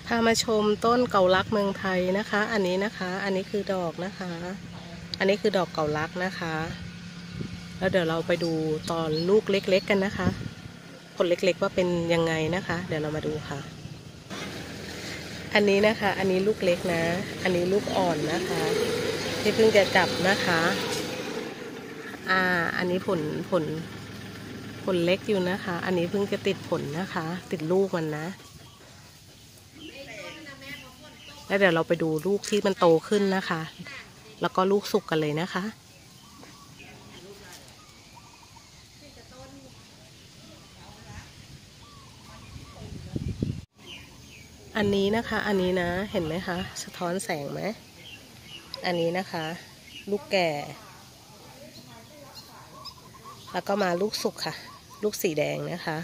พามาชมต้นเกาลักเมืองไทยนะคะอันนี้นะคะอันนี้คือดอกนะคะอันนี้คือดอกเกาลักนะคะแล้วเดี๋ยวเราไปดูตอนลูกเล็กๆกันนะคะผลเล็กๆว่าเป็นยังไงนะคะเดี๋ยวเรามาดูค่ะอันนี้นะคะอันนี้ลูกเล็กนะอันนี้ลูกอ่อนนะคะที่เพิ่งจะจับนะคะอันนี้ผลเล็กอยู่นะคะอันนี้เพิ่งจะติดผลนะคะติดลูกมันนะแล้วเดี๋ยวเราไปดูลูกที่มันโตขึ้นนะคะแล้วก็ลูกสุกกันเลยนะคะอันนี้นะคะอันนี้นะเห็นไหมคะสะท้อนแสงไหมอันนี้นะคะลูกแก่แล้วก็มาลูกสุกค่ะลูกสีแดงนะคะ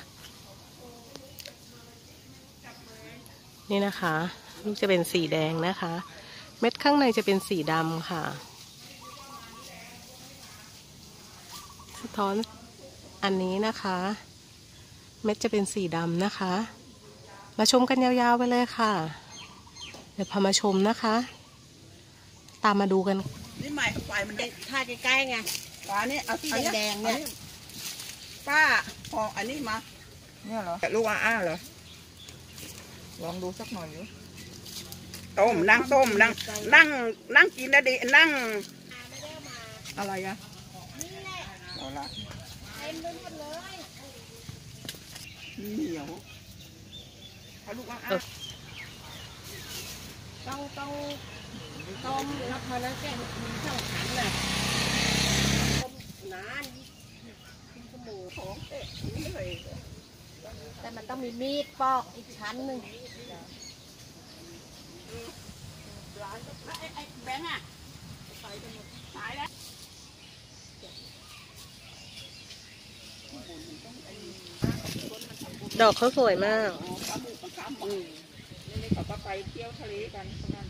นี่นะคะลูกจะเป็นสีแดงนะคะเม็ดข้างในจะเป็นสีดำค่ะสะท้อนอันนี้นะคะเม็ดจะเป็นสีดำนะคะมาชมกันยาวๆไปเลยค่ะเดี๋ยวพามาชมนะคะตามมาดูกันนี่ใหม่ไฟมันได้ถ่ายใกล้ๆไงฟ้านี่เอาที่แดงๆเนี่ยป้าพออันนี้มาเนี่ยเหรอลูกอ้าเหรอลองดูสักหน่อยดูต้มนั่งต้มนั่งกินนะดินั่งอะไรอะเอาละเต็มไปหมดเลยเหนียวเอาลูกอ้าต้องต้มแล้วพอแล้วแกมีข้าวขันน่ะต้มนาน20 ชั่วโมงของเตะเลยแต่มันต้องมีมีดปอกอีกชั้นหนึ่งไอ้แบงค์อะตายแล้วดอกเขาสวยมากนี่เขาก็ไปเที่ยวทะเลกันนั่น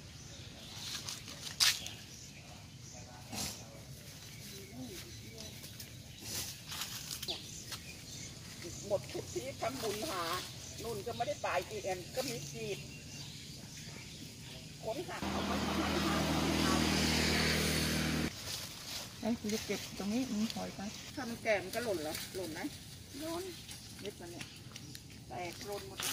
หมดทุกที่ทำบุญหานุ่นก็ไม่ได้ตายกี่แอนก็มีจีบค้นหาเอาไปทำให้หาไอ้คุณจะเก็บตรงนี้มึงถอยไปถ้ามันแก่มันก็หล่นเหรอหล่นไหมหล่นเล็ดมันเนี่ยแตกหล่นหมด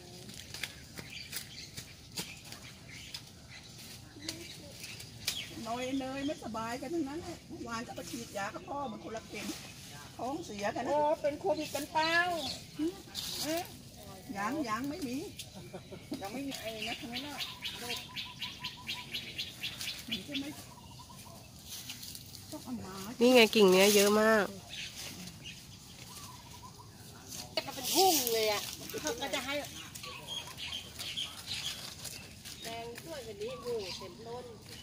น้อยเนยไม่สบายกันทั้งนั้นเมื่อวานก็ไปฉีดยากับพ่อมันคนละเข็มท้องเสียกันโอ้เป็นโควิดกันเปล่ายังไม่มียังไม่มีไอ้นะทั้งนั้นน่ะใช่ไหมนี่ไงกิ่งเนี้ยเยอะมากมันเป็นพุ่งเลยอ่ะเขาก็จะให้แดงช่วยแบบนี้โอ้เต็มต้น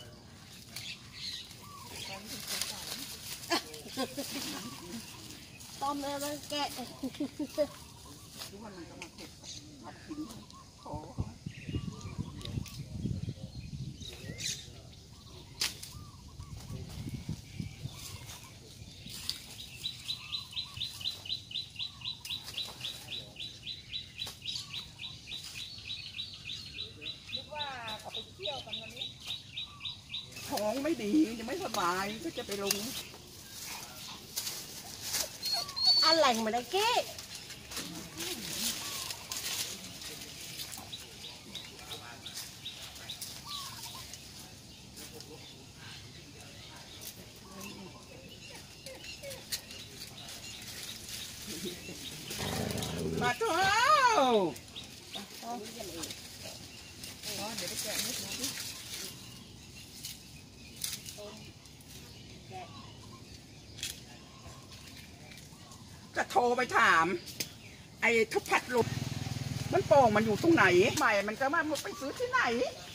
ต้มแล้วมันแกะทุกวันมันก็มาเก็บมากินขอท้องไม่ดียังไม่สบายก็จะไปลงอะไรมาได้เก้มาเถอะเดี๋ยวไปแกะนิดนึงจะโทรไปถามไอ้ทุบพัดลมมันโป่งมันอยู่ตรงไหนใหม่มันก็มาไปซื้อที่ไหน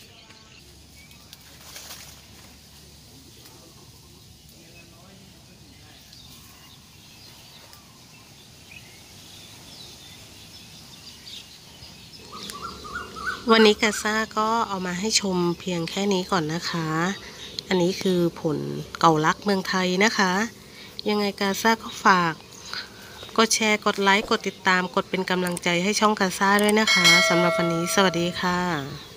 วันนี้กาซ่าก็เอามาให้ชมเพียงแค่นี้ก่อนนะคะอันนี้คือผลเกาลักเมืองไทยนะคะยังไงกาซ่าก็ฝากกดแชร์กดไลค์กดติดตามกดเป็นกำลังใจให้ช่องกาซ่าด้วยนะคะสำหรับวันนี้สวัสดีค่ะ